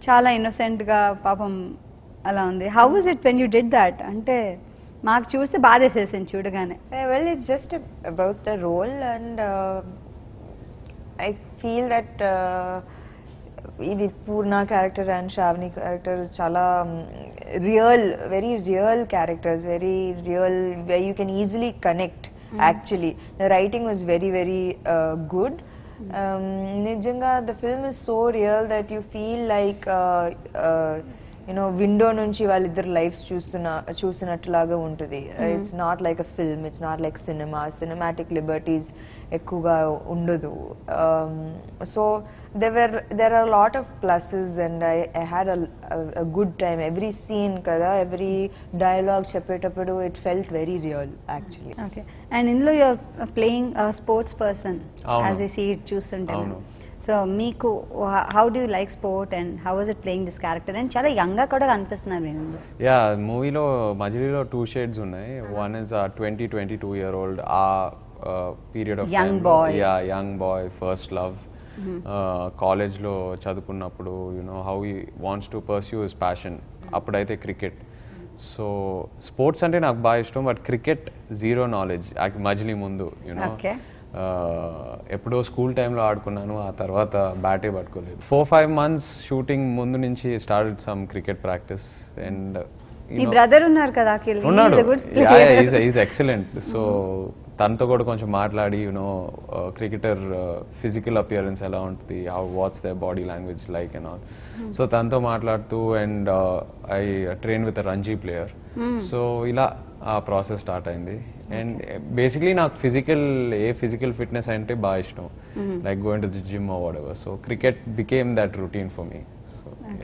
చాలా ఇన్నోసెంట్గా పాపం అలా ఉంది. How was it when you did that? అంటే మాకు చూస్తే బాధేసేసింది చూడగానే. Well, it's just about the role, and I feel that ఇది Purna character and Shravani character చాలా real, very real characters, very real, where you can easily connect. Actually, the writing was very, very good. నిజంగా the film is so real that you feel like window నుంచి వాళ్ళిద్దరు lifes చూసినట్లాగా ఉంటుంది. It's not like a film, it's not like cinematic liberties ఎక్కువగా ఉండదు. So there are a lot of pluses, and I had a good time. Every scene కదా, every dialogue చెప్పేటప్పుడు it felt very real actually. Okay, and ఇందులో you are playing a sports person as I see it చూస్తుంటాను. So మీకు how do you like sport and how was it playing this character? And చాలా యంగ్గా కూడా కనిపిస్తున్నారు నేను. Yeah, మూవీలో మజిలీలో 2 షేడ్స్ ఉన్నాయి. వన్ ఇస్ 22 year old, ఆ period of young boy. Yeah, young boy, first love, కాలేజ్లో చదువుకున్నప్పుడు how he wants to pursue his passion. అప్పుడైతే క్రికెట్. సో స్పోర్ట్స్ అంటే నాకు బాగా ఇష్టం, but cricket zero knowledge Majili ముందు. ఎప్పుడో స్కూల్ టైంలో ఆడుకున్నాను, ఆ తర్వాత బ్యాటే పట్టుకోలేదు. 4-5 months షూటింగ్ ముందు నుంచి started some cricket practice. And మీ బ్రదర్ ఉన్నారు కదా అఖిల్, ఉన్నాడు, ఈజ్ ఎక్సలెంట్. సో తనతో కూడా కొంచెం మాట్లాడి క్రికెటర్ ఫిజికల్ అపియరెన్స్ ఎలా ఉంటుంది, what's the body language like and all. So తనతో మాట్లాడుతూ, and I train with Ranji player. So ఇలా ఆ ప్రాసెస్ స్టార్ట్ అయింది. అండ్ బేసిక్లీ నాకు ఫిజికల్ ఫిట్నెస్ అంటే బాగా ఇష్టం, like going to the gym or whatever. So cricket became that routine for me.